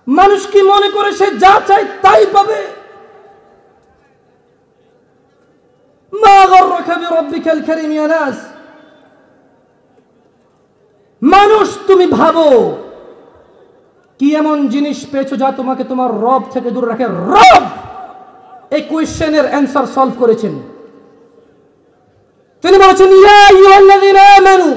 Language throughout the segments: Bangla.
মানুষ কি মনে করে সে যা চায় তাই পাবে? মা গররাকা বিরাব্বিকাল কারীম ইয়া নাস, মানুষ তুমি ভাবো কি এমন জিনিস পেয়েছো যা তোমাকে তোমার রব থেকে দূরে রাখে? রব এই কোয়েশ্চেনের অ্যান্সার সলভ করেছেন। তিনি বলেছেন ইয়া আইয়ুহাল্লাযীনা আমানু,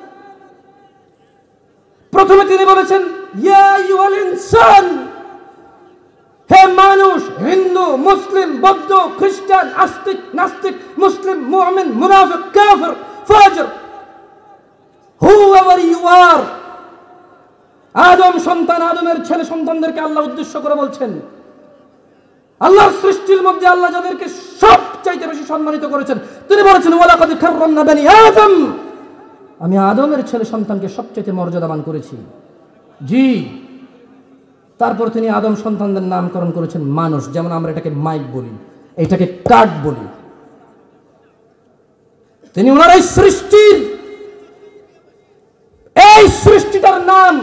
প্রথমে তিনি বলেছেন ইয়া আইয়ুহাল ইনসান, হে মানুষ, হিন্দু, মুসলিম, বৌদ্ধ, খ্রিস্টান, আস্তিক, নাস্তিক, মুসলিম, মুমিন, মুনাফিক, কাফির, ফাজির, whoever you are। আদম সন্তান, আদমের ছেলে সন্তানদেরকে আল্লাহ উদ্দেশ্য করে বলছেন, আল্লাহর সৃষ্টির মধ্যে আল্লাহ যাদেরকে সবচাইতে বেশি সম্মানিত করেছেন, তিনি বলেছেন ওয়ালাকাদ কাররামনা বানি আদম, আমি আদমের ছেলে সন্তানকে সবচাইতে মর্যাদাবান করেছি। জি, তারপর তিনি আদম সন্তানদের নামকরণ করেছেন মানুষ, যেমন আমরা এটাকে মাইক বলি, এটাকে কাঠ বলি। তিনি ওনার এই সৃষ্টিটার নাম,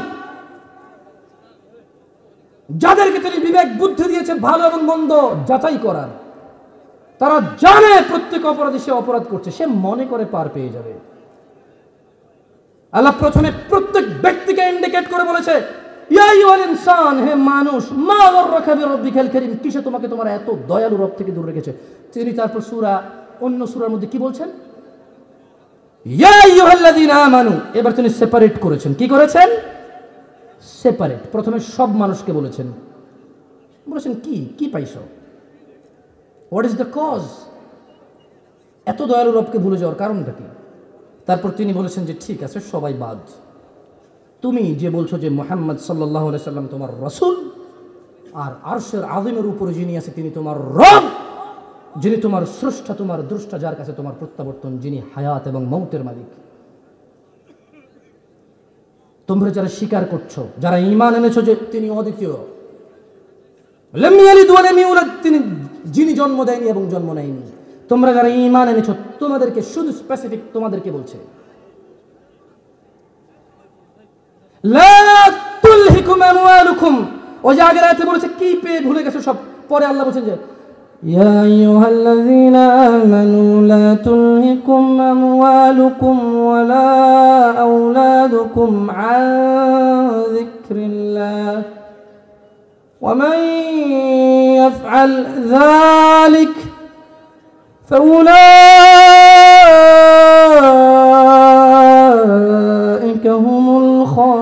যাদেরকে তিনি বিবেক বুদ্ধি দিয়েছে ভালো এবং মন্দ যাচাই করার, তারা জানে প্রত্যেক অপরাধী সে অপরাধ করছে, সে মনে করে পার পেয়ে যাবে। আল্লাহ প্রথমে প্রত্যেক ব্যক্তিকে ইন্ডিকেট করে বলেছে ইয়া আইয়ুহাল ইনসান, হে মানুষ, মা গররাকা বিরাব্বিকাল কারীম, কিসে তোমাকে তোমার এত দয়ালু রব থেকে দূরে রেখেছে? তিনি তারপর অন্য সূরার মধ্যে কি বলছেন? ইয়া আইয়ুহাল্লাযীনা আমানু। এবার তিনি সেপারেট করেছেন। কি করেছেন? সেপারেট। প্রথমে সব মানুষকে বলেছেন কি পাইছো? What is the cause? এত দয়ালু রবকে ভুলে যাওয়ার কারণটা কি? তারপর তিনি বলেছেন যে ঠিক আছে, সবাই বাদ। তুমি যে বলছো যে মুহাম্মদ সাল্লাল্লাহু আলাইহি সাল্লাম তোমার রাসূল, আর আরশের আযীমের উপরে যিনি আছে তিনি তোমার রব, যিনি তোমার স্রষ্টা, তোমার দ্রষ্টা, যার কাছে তোমার প্রত্যাবর্তন, যিনি হায়াত এবং মৌতের মালিক। তোমরা যারা স্বীকার করছো, যারা ঈমান এনেছো যে তিনি অদ্বিতীয়, লাম ইয়ালিদ ওয়া লাম ইউলাদ, তিনি যিনি জন্ম দেয়নি এবং জন্ম নেয়নি, তোমরা যারা ঈমান এনেছো তোমাদেরকে শুধু স্পেসিফিক তোমাদেরকে বলছে লা তুলহিকুম আমওয়ালুকুম। ওই যে আগের আয়াতে বলেছে কি পেয়ে ভুলে গেছো সব, পরে আল্লাহ বলেছেন যে ইয়া আইয়ুহাল্লাযীনা আমানু লা তুলহিকুম আমওয়ালুকুম ওয়ালা আওলাদুকুম আন যিকরিল্লাহ ওয়া মান ইয়াফআল যালিক ফাউলাইকা হুমুল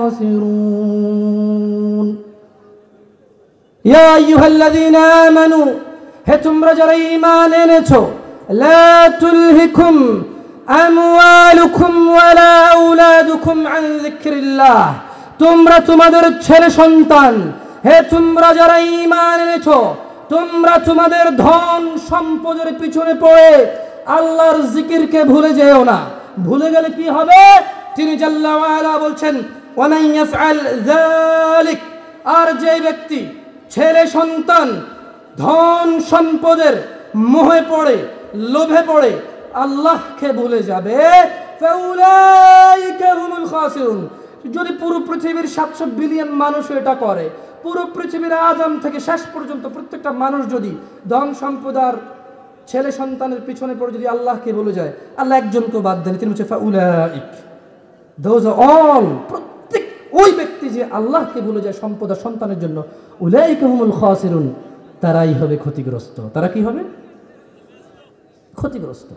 খাসিরুন। ইয়া আইয়ুহাল্লাযীনা আমানু, হে তোমরা যারা ঈমান এনেছো, লা তুলহিকুম আমওয়ালুকুম ওয়ালা আওলাদুকুম আন যিকরিল্লাহ, তোমরা তোমাদের ছেলে সন্তান, হে তোমরা যারা ঈমান এনেছো, তোমরা তোমাদের ধন সম্পদের পিছনে পড়ে আল্লাহর জিকিরকে ভুলে যেও না। ভুলে গেলে কি হবে? তিনি জাল্লা ওয়া আলা বলছেন ওয়া মান ইয়াফআল যালিক, আর যে ব্যক্তি ছেলে সন্তান ধন সম্পদের মোহে পড়ে, লোভে পড়ে আল্লাহকে ভুলে যাবে, ফাউলাইকা হুমুল খাসিরুন। যদি পুরো পৃথিবীর 700 বিলিয়ন মানুষ এটা করে, পুরো পৃথিবীর আদম থেকে শেষ পর্যন্ত প্রত্যেকটা মানুষ যদি ধন সম্পদার ছেলে সন্তানের পিছনে পড়ে যদি আল্লাহকে ভুলে যায়, আল্লাহ একজনকে বাদ দেন, তিনি হচ্ছে ফাউলাইক, দোজ অল, প্রত্যেক ওই ব্যক্তি যে আল্লাহকে ভুলে যায় সম্পদ আর সন্তানের জন্য, উলাইকা হুমুল খাসিরুন, তারাই হবে ক্ষতিগ্রস্ত। তারা কি হবে? ক্ষতিগ্রস্ত।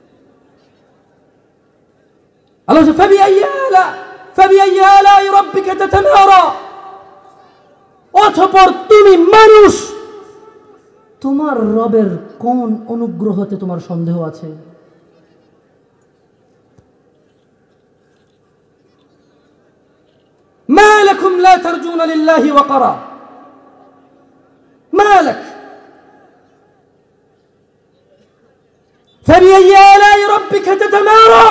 আল্লাহ ফাবিআইয়ি আলাই রাব্বিকা তাতামারা, অতঃপর তুমি মানুষ, তোমার রবের কোন অনুগ্রহতে তোমার সন্দেহ আছে? মা লাকুম লা তারজুনা লিল্লাহি ওয়াকারা, মা লাক ফাবিআইয়ি আলাই রাব্বিকা তাতামারা।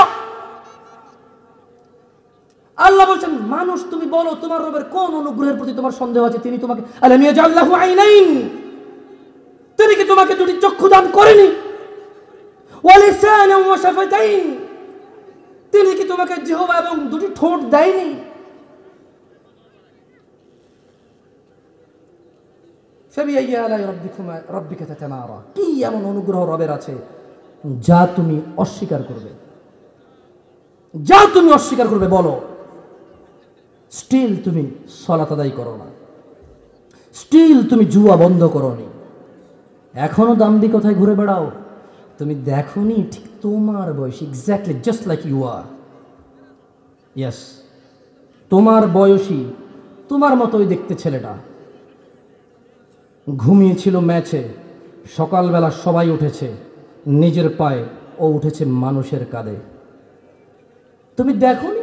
আল্লাহ বলছেন মানুষ তুমি বলো তোমার রবের কোন অনুগ্রহের প্রতি তোমার সন্দেহ আছে? তিনি তোমাকে আলাম ইয়াজআল লাহু আইনাইন, তিনি কি তোমাকে দুটি চক্ষু দান করেনি? ওয়া লিসানান ওয়া শাফাতাইন, তিনি কি তোমাকে জিহ্বা এবং দুটি ঠোঁট দেয়নি? ফাবিআইয়ি আলাই রাব্বিকা তাতামারা, কি এমন অনুগ্রহ রবের আছে যা তুমি অস্বীকার করবে, যা তুমি অস্বীকার করবে বলো। স্টিল তুমি সালাত আদায় করো না, স্টিল তুমি জুয়া বন্ধ করো নি, এখনো দাম্ভিকতায় ঘুরে বেড়াও। তুমি দেখোনি ঠিক তোমার বয়স, exactly just like you are. Yes, তোমার বয়সী, তোমার মতোই দেখতে ছেলেটা ঘুমিয়েছিল ম্যাচে, সকালবেলা সবাই উঠেছে নিজের পায়ে, ও উঠেছে মানুষের কাঁধে। তুমি দেখোনি?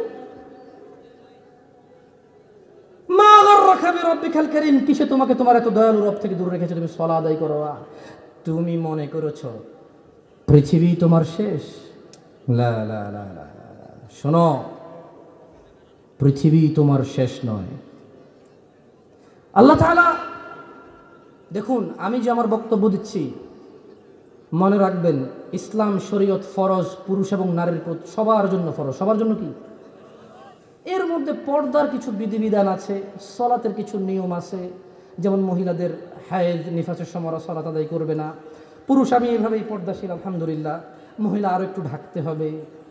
মা গাররাকা বিরাব্বিকাল কারীম, কিসে তোমাকে তোমার এত দয়ালু রব থেকে দূরে রেখেছে? তুমি সালাত আদায় করো। তুমি মনে করেছো পৃথিবী তোমার শেষ? লা লা লা লা, শোনো, পৃথিবী তোমার শেষ নয়। আল্লাহ তাআলা, দেখুন আমি যে আমার বক্তব্য দিচ্ছি, মনে রাখবেন ইসলাম শরীয়ত ফরজ পুরুষ এবং নারীর সবার জন্য ফরজ। সবার জন্য কি? এর মধ্যে পর্দার কিছু বিধিবিধান আছে, সালাতের কিছু নিয়ম আছে, যেমন মহিলাদের হায়েজ নিফাসের সময় সালাত আদায় করবে না। পুরুষ আমি এইভাবেই পর্দাশীল আলহামদুলিল্লাহ, মহিলা আরও একটু ঢাকতে হবে।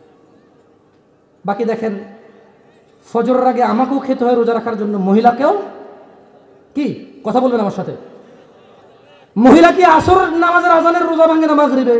বাকি দেখেন, ফজরের আগে আমাকেও খেতে হয় রোজা রাখার জন্য, মহিলাকেও। কি কথা বলবেন আমার সাথে? মহিলা কি আসর নামাজের আজানের রোজা ভাঙে না মাগরিবে?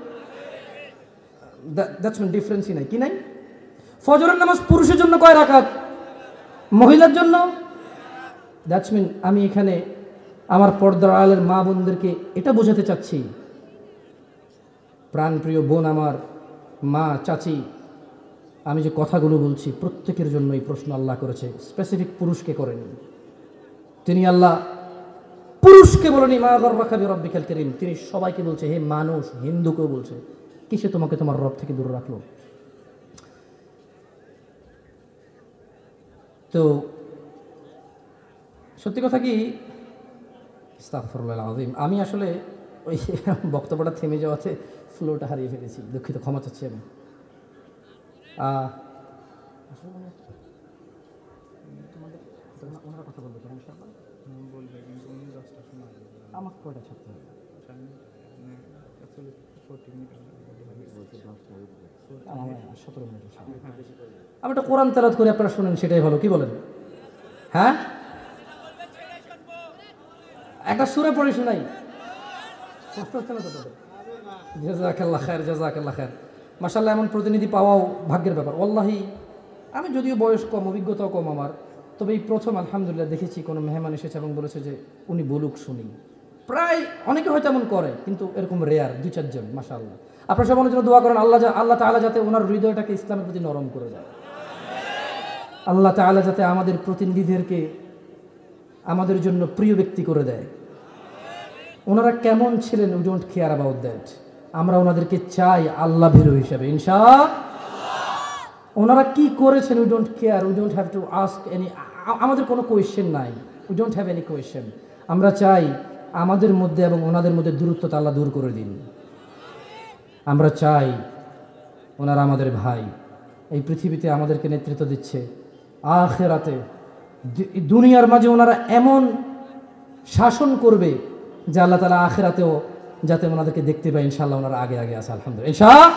দ্যাটস মিন ডিফারেন্সই নাই, কি নাই? ফজরের নামাজ পুরুষের জন্য কয় রাকাত, মহিলার জন্য? দ্যাটস মিন আমি এখানে আমার পর্দার আড়ালের মা বোনদেরকে এটা বোঝাতে চাচ্ছি, প্রাণপ্রিয় বোন আমার, মা, চাচি, আমি যে কথাগুলো বলছি প্রত্যেকের জন্য এই প্রশ্ন আল্লাহ করেছে, স্পেসিফিক পুরুষকে করেনি। তিনি আল্লাহ পুরুষকে বলেনি মা গাররাকা বিরাব্বিকাল কারীম, তিনি সবাইকে বলছে, হে মানুষ, হিন্দুকেও বলছে, কিসে তোমাকে তোমার রব থেকে দূরে রাখলো? তো সত্যি কথা কি, আস্তাগফিরুল্লাহ আযীম, আমি আসলে ওই বক্তব্যটা থেমে যাওয়াতে ফ্লোটা হারিয়ে ফেলেছি, দুঃখিত, ক্ষমা চাচ্ছি আমি। ওনারা কথা বলবে কেন? আমাকে কয়টা ছাড়তে হবে? আমি একটা কোরআন তেলাওয়াত করে আপনারা শুনেন, সেটাই ভালো। কি বলেন? হ্যাঁ, একটা সূরা পড়ে শোনাই। কষ্ট হচ্ছে না তো তোদের? জাযাকাল্লাহ খায়ের, জাযাকাল্লাহ খায়ের। মাশাআল্লাহ, এমন প্রতিনিধি পাওয়াও ভাগ্যের ব্যাপার। ওয়াল্লাহি আমি যদিও বয়স কম, অভিজ্ঞতাও কম আমার, তবে এই প্রথম আলহামদুলিল্লাহ দেখেছি কোনো মেহমান এসেছে এবং বলেছে যে উনি বলুক শুনি। প্রায় অনেকে হয়তো এমন করে, কিন্তু এরকম রেয়ার 2-4 জন। মাশাআল্লাহ, আপনারা সব জন্য দোয়া করেন আল্লাহ তাআলা যাতে ওনার হৃদয়টাকে ইসলামের প্রতি নরম করে দেয়। আল্লাহ তাআলা যাতে আমাদের প্রতিনিধিদেরকে আমাদের জন্য প্রিয় ব্যক্তি করে দেয়। ওনারা কেমন ছিলেন, we don't care about that. আমরা ওনাদেরকে চাই আল্লাহ ভীরু হিসেবে ইনশাআল্লাহ। ওনারা কি করেছেন we don't care, we don't have to ask any, আমাদের কোনো কোয়েশ্চেন নাই, we don't have any question. আমরা চাই আমাদের মধ্যে এবং ওনাদের মধ্যে দূরত্বটা আল্লাহ দূর করে দিন। আমরা চাই ওনারা আমাদের ভাই, এই পৃথিবীতে আমাদেরকে নেতৃত্ব দিচ্ছে, আখিরাতে দুনিয়ার মাঝে ওনারা এমন শাসন করবে যে আল্লাহ তাআলা আখিরাতেও যাতে ওনাদেরকে দেখতে পাই ইনশাআল্লাহ। ওনারা আগে আগে আছে আলহামদুলিল্লাহ ইনশাআল্লাহ।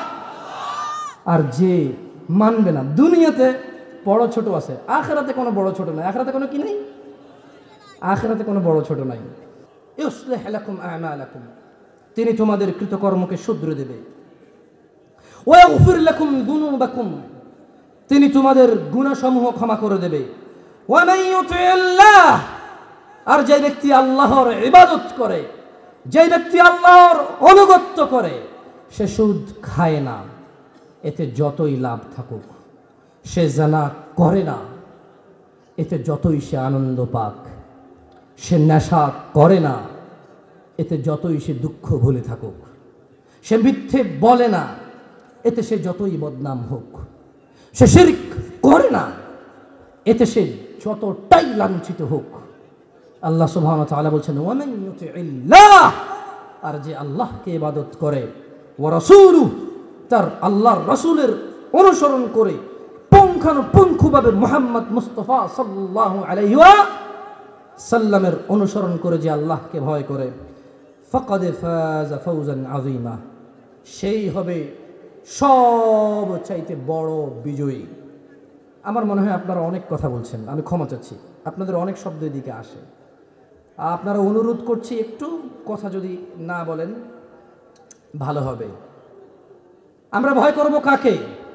আর যে মানবে না, দুনিয়াতে বড় ছোট আছে, আখিরাতে কোনো বড় ছোট নাই। আখিরাতে কোনো কি নাই? আখিরাতে কোনো বড় ছোট নাই। ইউসলিহ লাকুম আমালাকুম, তিনি তোমাদের কৃতকর্মকে শুধরে দেবে। ওয়া ইয়াগফির লাকুম যুনুবাকুম, তিনি তোমাদের গুনাহসমূহ ক্ষমা করে দেবে। ওয়া মান ইউতিল্লাহ, আর যে ব্যক্তি আল্লাহর ইবাদত করে, যে ব্যক্তি আল্লাহর অনুগত্য করে, সে সুদ খায় না, এতে যতই লাভ থাকুক। সে জানা করে না, এতে যতই সে আনন্দ পাক। সে নেশা করে না, এতে যতই সে দুঃখ ভুলে থাকুক। সে মিথ্যে বলে না, এতে সে যতই বদনাম হোক। সে শিরক করে না, এতে সে যতটাই লাঞ্ছিত হোক। আল্লাহ সুবহানাহু ওয়া তাআলা বলছেন ওয়া মান ইউতিল্লাহ, আর যে আল্লাহকে ইবাদত করে, ওয়া রাসূলুহু, তার আল্লাহর রাসূলের অনুসরণ করে পুঙ্খানুপুঙ্খভাবে মুহাম্মদ মুস্তাফা সাল্লাল্লাহু আলাইহি সাল্লামের অনুসরণ করে যে আল্লাহকে ভয় করে, ফাকাদ ফাযা ফাওজান আযীমা, সেই হবে সবচাইতে বড় বিজয়ী। আমার মনে হয় আপনারা অনেক কথা বলছেন, আমি ক্ষমা চাচ্ছি, আপনাদের অনেক শব্দ এদিকে আসে। আপনারা অনুরোধ করছি একটু কথা যদি না বলেন ভালো হবে। আমরা ভয় করব কাকে?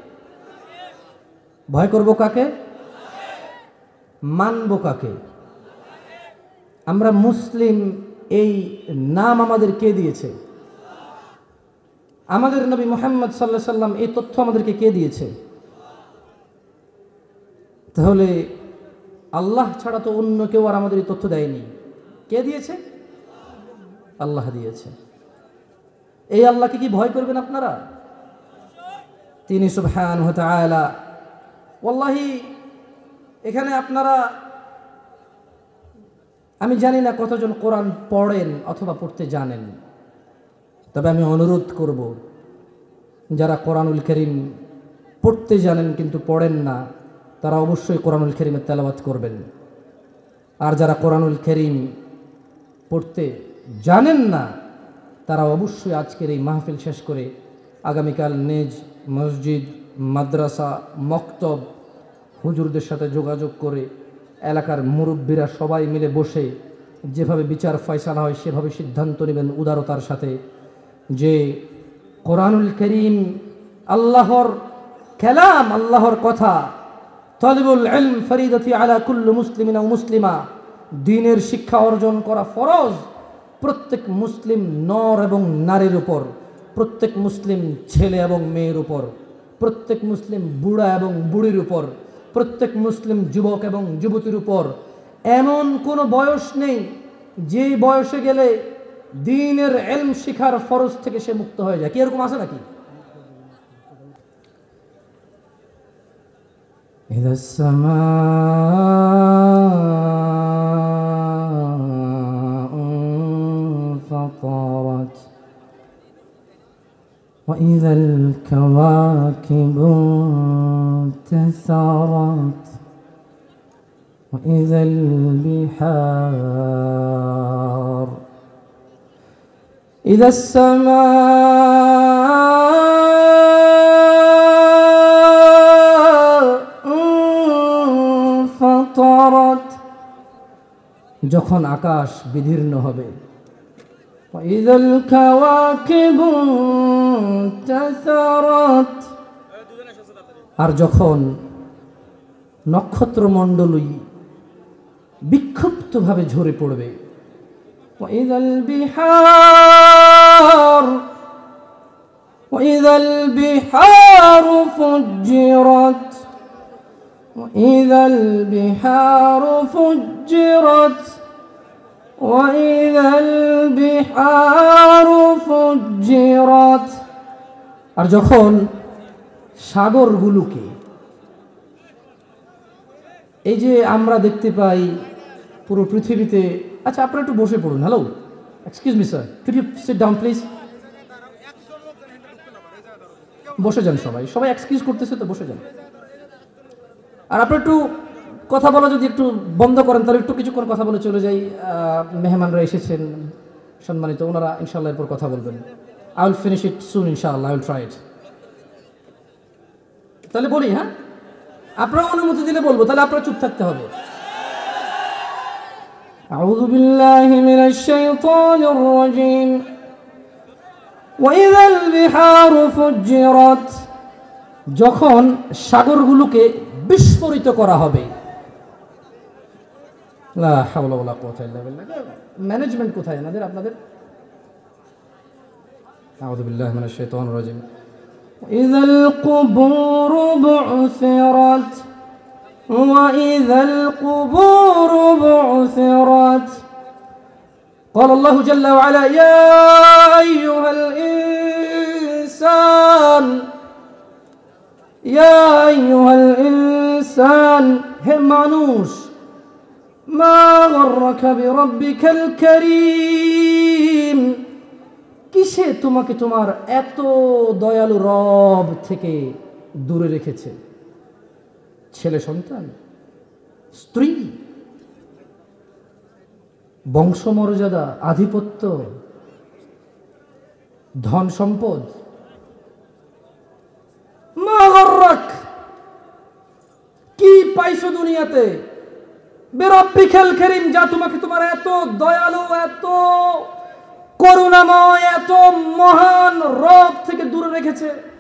ভয় করব কাকে? মানব কাকে? আমরা মুসলিম এই নাম আমাদের কে দিয়েছে? আমাদের নবী মুহাম্মদ সাল্লাল্লাহু আলাইহি সাল্লাম এই তথ্য আমাদেরকে কে দিয়েছে? তাহলে আল্লাহ ছাড়া তো অন্য কেউ আর আমাদের এই তথ্য দেয়নি। কে দিয়েছে? আল্লাহ দিয়েছে। এই আল্লাহকে কি ভয় করবেন আপনারা? তিনি সুবহানাহু ওয়া তাআলা, ওয়াল্লাহি এখানে আপনারা, আমি জানি না কতজন কোরআন পড়েন অথবা পড়তে জানেন, তবে আমি অনুরোধ করব যারা কোরআনুল কারীম পড়তে জানেন কিন্তু পড়েন না, তারা অবশ্যই কোরআনুল কারীমের তেলাওয়াত করবেন। আর যারা কোরআনুল কারীম পড়তে জানেন না, তারা অবশ্যই আজকের এই মাহফিল শেষ করে আগামীকাল নিজ মসজিদ, মাদ্রাসা, মক্তব, হুজুরদের সাথে যোগাযোগ করে এলাকার মুরব্বীরা সবাই মিলে বসে যেভাবে বিচার ফয়সালা হয় সেভাবে সিদ্ধান্ত নেবেন উদারতার সাথে, যে কোরআনুল কারীম আল্লাহর কালাম, আল্লাহর কথা। তালিবুল ইলম ফরিদাতি আলা কুল্লি মুসলিমিন ওয়া মুসলিমা, দ্বীনের শিক্ষা অর্জন করা ফরজ প্রত্যেক মুসলিম নর এবং নারীর উপর, প্রত্যেক মুসলিম ছেলে এবং মেয়ের উপর, প্রত্যেক মুসলিম বুড়া এবং বুড়ির উপর, প্রত্যেক মুসলিম যুবক এবং যুবতীর উপর। এমন কোনো বয়স নেই যে বয়সে গেলে দ্বীনের ইলম শিখার ফরজ থেকে সে মুক্ত হয়ে যায়। কি এরকম আছে নাকি? ইযা সামাউ ফাতারাত ওয়া ইযাল কাওয়াকিবু انتثرت وإذا البحار إذا السماء انفطرت, যখন আকাশ বিদীর্ণ হবে, وإذا الكواكب انتثرت, আর যখন নক্ষত্রমণ্ডলী বিক্ষিপ্তভাবে ঝরে পড়বে, وإذا البحار فجرت وإذا البحار فجرت وإذا البحار فجرت, আর যখন সাগরগুলোকে, এই যে আমরা দেখতে পাই পুরো পৃথিবীতে, আচ্ছা আপনারা একটু বসে পড়ুন। Hello, excuse me sir, could you sit down please. বসে যান সবাই, সবাই এক্সকিউজ করতেছে তো বসে যান। আর আপনারা একটু কথা বলা যদি একটু বন্ধ করেন তাহলে একটু কিছুক্ষণ কথা বলে চলে যাই। মেহমানরা এসেছেন সম্মানিত, ওনারা ইনশাআল্লাহ এরপর কথা বলবেন। I will finish it soon ইনশাআল্লাহ, আই উইল ট্রাই ইট। তাহলে বলি, হ্যাঁ আপনারা অনুমতি দিলে বলবো, তাহলে আপনারা চুপ থাকতে হবে। আউযু বিল্লাহি মিনাশ শাইতানির রাজীম। ওয়াইযাল বিহারু ফুজ্জিরাত, যখন সাগরগুলোকে বিস্ফোরিত করা হবে। লা হাওলা ওয়ালা কুওয়াতা ইল্লা বিল্লাহ। ম্যানেজমেন্ট কোথায় এনাদের আপনাদের? আউযু বিল্লাহি মিনাশ শাইতানির রাজীম। وإذا القبور بعثرت وإذا القبور بعثرت قال الله جل وعلا يا أيها الإنسان হে মানুষ, ما غرك بربك الكريم, কিসে তোমাকে তোমার এত দয়ালু রব থেকে দূরে রেখেছে? ছেলে সন্তান, স্ত্রী, বংশমর্যাদা, আধিপত্য, ধন সম্পদ। মা গর্রাক, কি পাইছো দুনিয়াতে? বিরব্বিকাল কারীম, যা তোমাকে তোমার এত দয়ালু, এত করুণাময়, এত মহান রব থেকে দূরে রেখেছে।